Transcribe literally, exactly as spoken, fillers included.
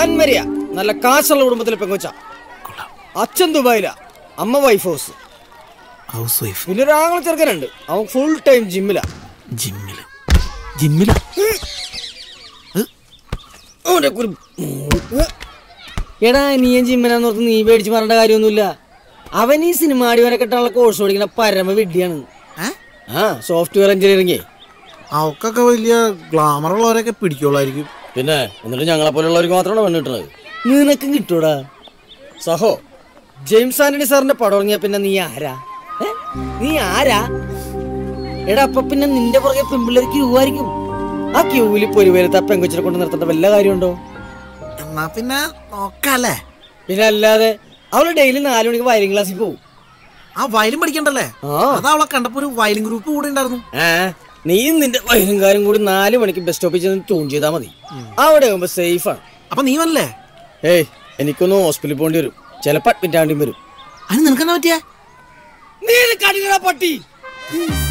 അൻമരിയ നല്ല കാശുള്ള കുടുംബത്തിലെ പെങ്കൊച്ച. അച്ഛൻ ദുബായില, അമ്മ വൈഫ് ഹൗസ്. House wife. പിന്നെ ഒരാങ്ങളെ ചെറുക്കനുണ്ട്, അവൻ ഫുൾ ടൈം ജിമ്മില. ജിമ്മില് ജിമ്മില എടാ നീയും ജിമ്മിനാന്ന് ഓർത്ത് നീ പേടിച്ച് പറയേണ്ട കാര്യമൊന്നുമില്ല. അവൻ ഈ സിനിമ അടിവരെ കെട്ടാനുള്ള കോഴ്സ് പഠിക്കുന്ന പരമ വിഡ്ഢിയാണ്. ആ സോഫ്റ്റ്വെയർ എഞ്ചിനീയറിംഗ്. അവക്കൊക്കെ വലിയ ഗ്ലാമർ ഉള്ളവരൊക്കെ പിടിക്കുള്ളായിരിക്കും. പിന്നെ എന്നിട്ട് ഞങ്ങളെ പോലെയുള്ളവർക്ക് മാത്രമാണ് പെണ്ണ് കിട്ടുന്നത്. നിനക്കും കിട്ടൂടാ സഹോ. ജെയിംസ് ആന്റണി സാറിന്റെ പടം ഇറങ്ങിയ പിന്നെ നീ ആരാ? നീ ആരാ എടാ? അപ്പൊ പിന്നെ നിന്റെ പുറകെ പെൺപിള്ളേർ ക്യൂ ആയിരിക്കും. ആ ക്യൂവിൽ പൊരുവേരത്തെ പെങ്കൊച്ചിനെ കൊണ്ട് നിർത്തേണ്ട വല്ല കാര്യമുണ്ടോ? എന്നാ പിന്നെ നോക്കാല്ലേ. പിന്നെ അല്ലാതെ അവള് ഡെയിലി നാലു മണിക്ക് വയലിൻ ക്ലാസ്സിൽ പോകും. ആ വയലിൻ പഠിക്കണ്ടല്ലേ? അതാ അവളെ കണ്ടപ്പോ ഒരു വയലിൻ ഗ്രൂപ്പ് കൂടെ ഉണ്ടായിരുന്നു. ആ നീ നിന്റെ വയലിൻകാരും കൂടി നാലു മണിക്ക് ബസ് സ്റ്റോപ്പിൽ ചെന്ന് ട്യൂൺ ചെയ്താൽ മതി. അവിടെ ആകുമ്പോ സേഫ് ആണ്. അപ്പൊ നീ വന്നല്ലേ? ഏയ് എനിക്കൊന്ന് ഹോസ്പിറ്റലിൽ പോകേണ്ടി വരും, ചിലപ്പോ അഡ്മിറ്റ് ആവേണ്ടി വരും. അതിന് നിനക്കെന്നാ പറ്റിയ? നീ പട്ടി